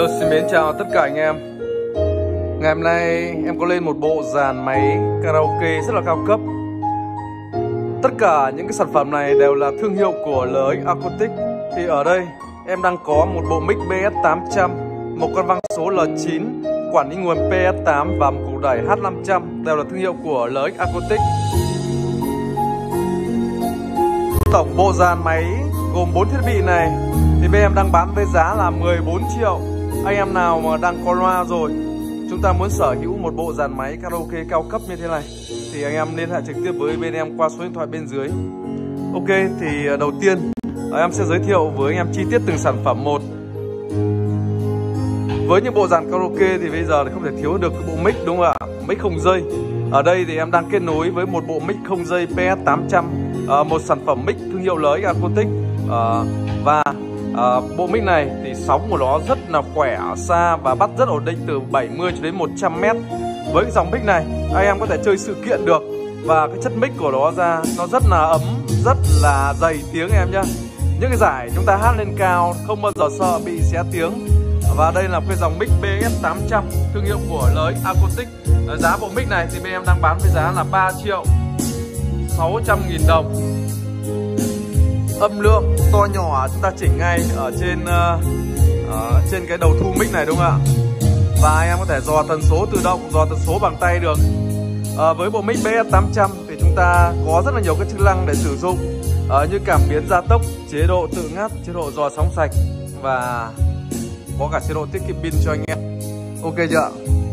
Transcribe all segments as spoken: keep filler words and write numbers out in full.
Hello, xin mến chào tất cả anh em. Ngày hôm nay em có lên một bộ dàn máy karaoke rất là cao cấp. Tất cả những cái sản phẩm này đều là thương hiệu của L X Acoustic. Thì ở đây em đang có một bộ mic B S tám trăm, một con vang số L chín, quản lý nguồn P S tám và một củ đẩy H năm trăm, đều là thương hiệu của L X Acoustic. Tổng bộ dàn máy gồm bốn thiết bị này thì bên em đang bán với giá là mười bốn triệu. Anh em nào mà đang có loa rồi, chúng ta muốn sở hữu một bộ dàn máy karaoke cao cấp như thế này thì anh em liên hệ trực tiếp với bên em qua số điện thoại bên dưới. Ok, thì đầu tiên em sẽ giới thiệu với anh em chi tiết từng sản phẩm một. Với những bộ dàn karaoke thì bây giờ thì không thể thiếu được cái bộ mic, đúng không ạ? Mic không dây. Ở đây thì em đang kết nối với một bộ mic không dây P S tám trăm, một sản phẩm mic thương hiệu L X Acoustic. Và À, bộ mic này thì sóng của nó rất là khỏe, xa và bắt rất ổn định từ bảy mươi cho đến một trăm mét. Với cái dòng mic này anh em có thể chơi sự kiện được. Và cái chất mic của nó ra nó rất là ấm, rất là dày tiếng em nhá. Những cái giải chúng ta hát lên cao không bao giờ sợ bị xé tiếng. Và đây là cái dòng mic B S tám trăm thương hiệu của L X Acoustic. Giá bộ mic này thì bên em đang bán với giá là ba triệu sáu trăm nghìn đồng. Âm lượng to nhỏ chúng ta chỉnh ngay ở trên uh, uh, trên cái đầu thu mic này, đúng không ạ? Và anh em có thể dò tần số tự động, dò tần số bằng tay được. uh, Với bộ mic B S tám trăm thì chúng ta có rất là nhiều cái chức năng để sử dụng, uh, như cảm biến gia tốc, chế độ tự ngắt, chế độ dò sóng sạch và có cả chế độ tiết kiệm pin cho anh em. Ok chưa?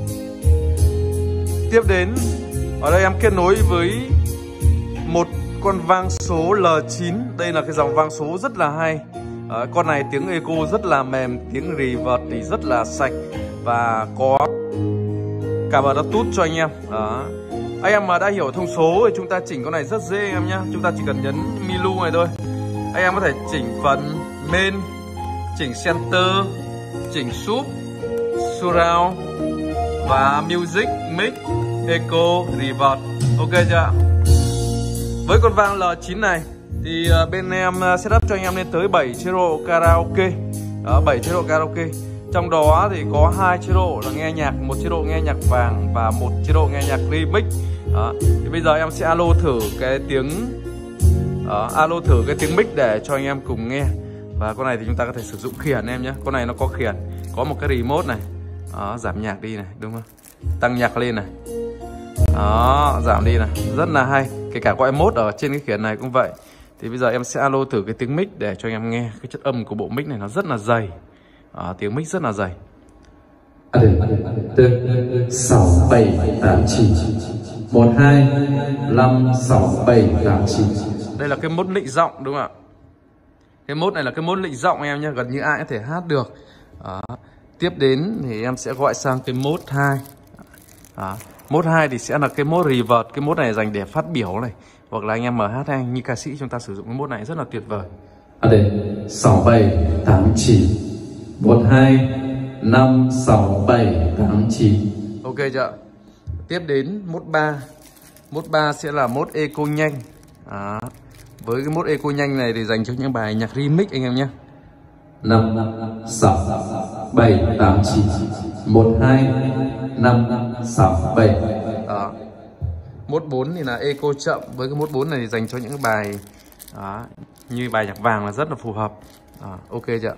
Tiếp đến ở đây em kết nối với một con vang số L chín. Đây là cái dòng vang số rất là hay. à, Con này tiếng echo rất là mềm, tiếng reverb thì rất là sạch và có cả Bluetooth cho anh em. Đó. Anh em mà đã hiểu thông số thì chúng ta chỉnh con này rất dễ anh em nhé. Chúng ta chỉ cần nhấn Milu này thôi. Anh em có thể chỉnh phần main, chỉnh center, chỉnh sub, surround và music, mix, echo, reverb. Ok chưa? Với con vang L chín này thì bên em setup cho anh em lên tới bảy chế độ karaoke. Đó, bảy chế độ karaoke. Trong đó thì có hai chế độ là nghe nhạc, một chế độ nghe nhạc vàng và một chế độ nghe nhạc remix. Đó. Thì bây giờ em sẽ alo thử cái tiếng uh, alo thử cái tiếng mic để cho anh em cùng nghe. Và con này thì chúng ta có thể sử dụng khiển em nhé. Con này nó có khiển, có một cái remote này. Đó, giảm nhạc đi này, đúng không? Tăng nhạc lên này. Đó, giảm đi này, rất là hay. Kể cả có emote ở trên cái khiển này cũng vậy. Thì bây giờ em sẽ alo thử cái tiếng mic để cho anh em nghe. Cái chất âm của bộ mic này nó rất là dày. à, Tiếng mic rất là dày. sáu bảy tám chín một hai năm sáu bảy tám chín. Đây là cái mốt nịnh giọng, đúng không ạ? Cái mốt này là cái mốt nịnh giọng em nhé. Gần như ai có thể hát được. Đó. Tiếp đến thì em sẽ gọi sang cái mốt hai. Đó. Mode hai thì sẽ là cái mode reverb. Cái mode này dành để phát biểu này, hoặc là anh em hát hay như ca sĩ chúng ta sử dụng cái mode này rất là tuyệt vời. À đây, sáu bảy tám chín một hai năm sáu bảy tám chín. Ok chưa? Tiếp đến mode ba. Mode ba sẽ là mode echo nhanh. Đó. Với cái mode echo nhanh này thì dành cho những bài nhạc remix anh em nhé. Năm sáu bảy tám chín một hai năm sáu bảy. Đó. Mode bốn thì là echo chậm. Với cái mode bốn này thì dành cho những bài đó, như bài nhạc vàng là rất là phù hợp. Đó. Ok chưa?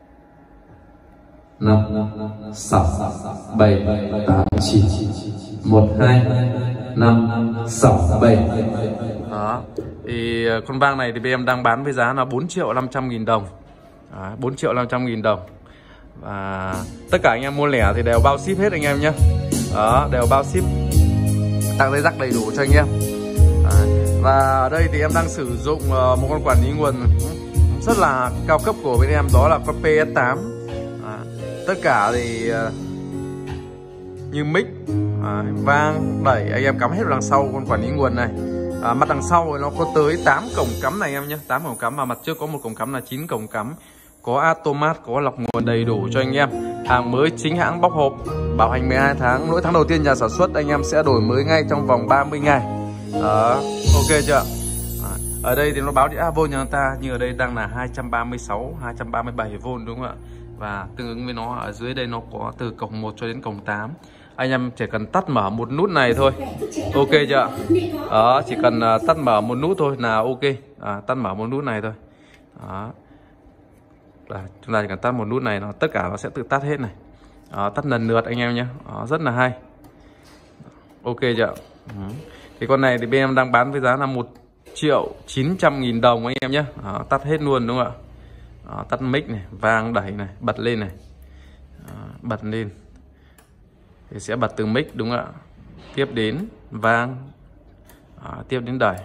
Năm sáu bảy tám chín một hai năm sáu bảy. Đó. Thì con vang này thì bên em đang bán với giá là bốn triệu năm trăm nghìn đồng. Đó, bốn triệu năm trăm nghìn đồng. Và tất cả anh em mua lẻ thì đều bao ship hết anh em nhé. Đó, đều bao ship, tặng dây rắc đầy đủ cho anh em. Đó. Và ở đây thì em đang sử dụng một con quản lý nguồn rất là cao cấp của bên em, đó là con P S tám. Đó. Tất cả thì như mic, à, vang, đẩy anh em cắm hết vào đằng sau con quản lý nguồn này. À, mặt đằng sau nó có tới tám cổng cắm này em nhé, tám cổng cắm, mà mặt trước có một cổng cắm là chín cổng cắm. Có automat, có lọc nguồn đầy đủ cho anh em. Hàng mới chính hãng bóc hộp, bảo hành mười hai tháng. Mỗi tháng đầu tiên nhà sản xuất anh em sẽ đổi mới ngay trong vòng ba mươi ngày. Đó, ok chưa? À, ở đây thì nó báo đi áp volt cho chúng ta, nhưng ở đây đang là hai trăm ba mươi sáu, hai trăm ba mươi bảy vôn đúng không ạ? và tương ứng với nó ở dưới đây nó có từ cổng một cho đến cổng tám. Anh em chỉ cần tắt mở một nút này thôi, ok chưa? Đó, chỉ cần uh, tắt mở một nút thôi là ok. À, tắt mở một nút này thôi. Đó. Là, chúng ta chỉ cần tắt một nút này, nó tất cả nó sẽ tự tắt hết này. Đó, tắt lần lượt anh em nhé. Đó, rất là hay. Ok chưa? Ừ. Thì con này thì bên em đang bán với giá là một triệu chín trăm nghìn đồng anh em nhé. Đó, tắt hết luôn đúng không ạ? Đó, tắt mic này, vang đẩy này, bật lên này. Đó, bật lên thì sẽ bật từ mic đúng không ạ? Tiếp đến vang, à, tiếp đến đẩy.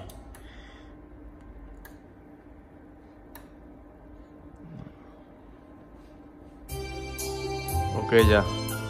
Ok chưa?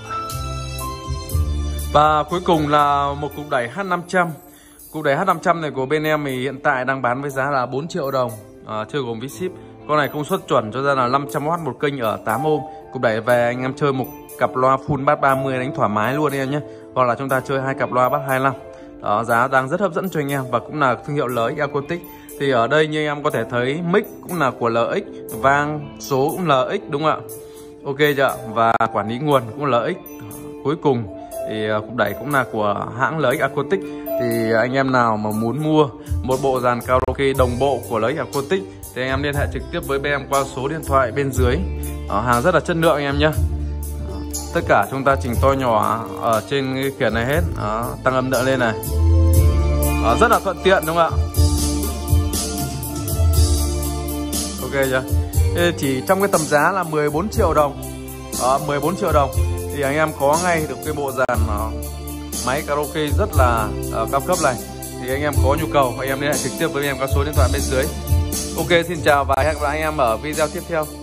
Và cuối cùng là một cục đẩy H năm trăm. Cục đẩy H năm trăm này của bên em thì hiện tại đang bán với giá là bốn triệu đồng, à, chưa gồm phí ship. Con này công suất chuẩn cho ra là năm trăm oát một kênh ở tám ôm. Cục đẩy về anh em chơi một cặp loa full bass ba mươi đánh thoải mái luôn em nhé. Hoặc là chúng ta chơi hai cặp loa bass hai mươi lăm. Đó, giá đang rất hấp dẫn cho anh em và cũng là thương hiệu lờ ích Acoustic. Thì ở đây như anh em có thể thấy mic cũng là của lờ ích, vang số cũng lờ ích đúng không ạ? Ok chưa? Và quản lý nguồn cũng lờ ích. Cuối cùng thì cục đẩy cũng là của hãng lờ ích Acoustic. Thì anh em nào mà muốn mua một bộ dàn karaoke đồng bộ của lờ ích Acoustic thì anh em liên hệ trực tiếp với bên em qua số điện thoại bên dưới. Đó, hàng rất là chất lượng anh em nhé. Tất cả chúng ta chỉnh to nhỏ ở trên cái khiển này hết. Đó, tăng âm lượng lên này. Đó, rất là thuận tiện đúng không ạ? Ok chưa? Thế chỉ trong cái tầm giá là mười bốn triệu đồng. Đó, mười bốn triệu đồng thì anh em có ngay được cái bộ dàn uh, máy karaoke rất là uh, cao cấp này. Thì anh em có nhu cầu anh em liên hệ trực tiếp với em qua số điện thoại bên dưới. Ok, xin chào và hẹn gặp lại anh em ở video tiếp theo.